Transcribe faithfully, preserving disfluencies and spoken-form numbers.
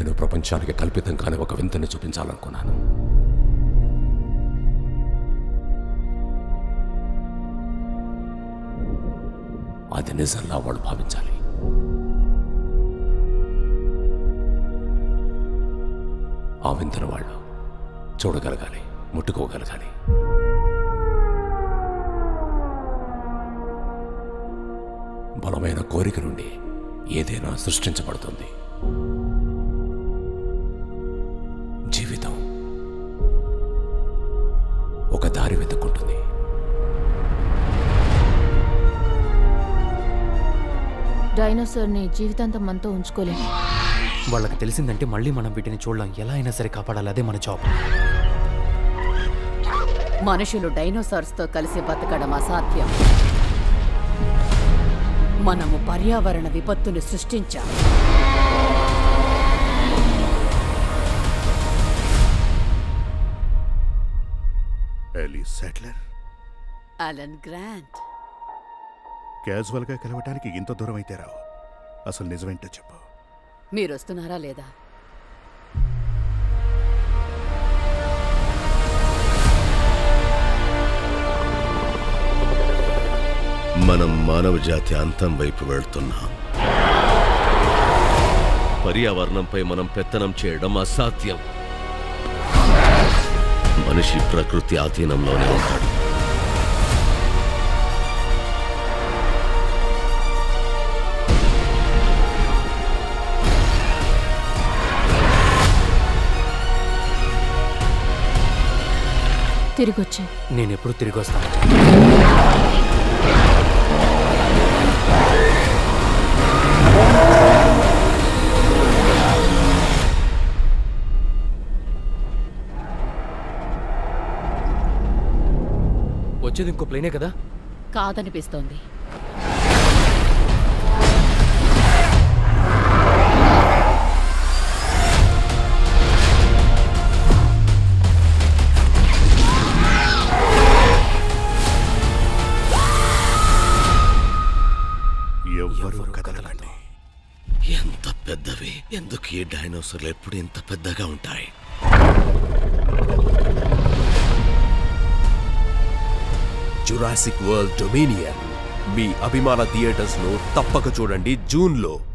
నేను ప్రపంచానికి కల్పితం కాని ఒక వింతని చూపించాలనుకున్నాను. అది నిజంలా వాళ్ళు భావించాలి. ఆ వింతను వాళ్ళు చూడగలగాలి, ముట్టుకోగలగాలి. బలమైన కోరిక నుండి ఏదైనా సృష్టించబడుతుంది. జీవితం ఒక దారి వెతుక్కుంటుంది. డైనోసార్ని జీవితాంతం మనతో ఉంచుకోలేము. వాళ్ళకి తెలిసిందంటే మళ్ళీ మనం వీటిని చూడలేం. ఎలా అయినా సరే కాపాడాలి, అదే మన జాబ్. మనుషులు డైనోసార్స్తో కలిసి బతకడం అసాధ్యం. మనము పర్యావరణ విపత్తుని సృష్టించాం. Ellie Sattler, Alan Grant. క్యాజువల్గా కలవటానికి ఇంత దూరం అయితే రావు. అసలు నిజమేంటో చెప్పు. మీరు వస్తున్నారా లేదా? మనం మానవ జాతి అంతం వైపు వెళ్తున్నాం. పర్యావరణంపై మనం పెత్తనం చేయడం అసాధ్యం. మనిషి ప్రకృతి ఆధీనంలోనే ఉంటాడు. తిరిగొచ్చా. నేను ఎప్పుడు తిరిగి వస్తాను. వచ్చేది ఇంకో ప్లేనే కదా? కాదనిపిస్తోంది. ఎవ్వరూ కదలకండి. ఎంత పెద్దవి! ఎందుకు ఈ డైనోసార్లు ఎప్పుడు ఇంత పెద్దగా ఉంటాయి? జురాసిక్ వరల్డ్ డొమినియన్ మీ అభిమాన థియేటర్స్ లో తప్పక చూడండి జూన్ లో.